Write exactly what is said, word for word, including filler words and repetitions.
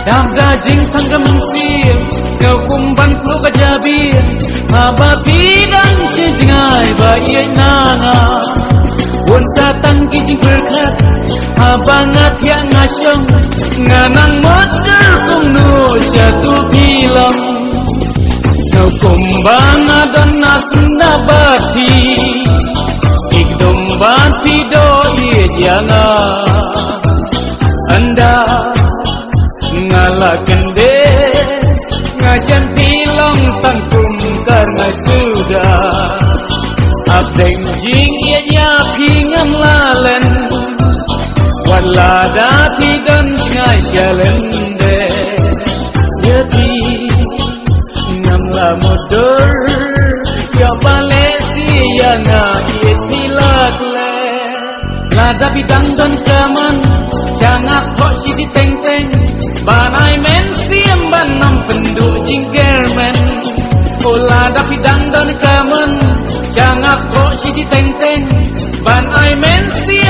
Dam dajing sanggam sir kau kumban plu kajabi haba bidang sejingai bayi nana Bun satang kijing berkat haba ngatia ngasyong nganang motor kung nu satu bilang kau kumbang adan nasna bati ikdom bati doi jana anda ngalakan de ngajan bilang tangkum karena sudah abdeng jing ia pingam lalen walada pidan ngai jalan de jadi ngamla motor ya Malaysia na itilak le lada bidang dan kaman jangan kok sidi teng teng banai men siam banam penduk jingger men ola dapi dang dan kamen jangan kok sidi teng teng banai men siam